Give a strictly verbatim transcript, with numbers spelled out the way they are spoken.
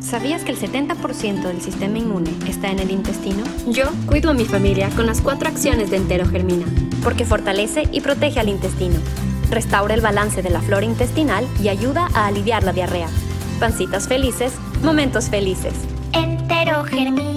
¿Sabías que el setenta por ciento del sistema inmune está en el intestino? Yo cuido a mi familia con las cuatro acciones de Enterogermina, porque fortalece y protege al intestino, restaura el balance de la flora intestinal y ayuda a aliviar la diarrea. Pancitas felices, momentos felices. Enterogermina.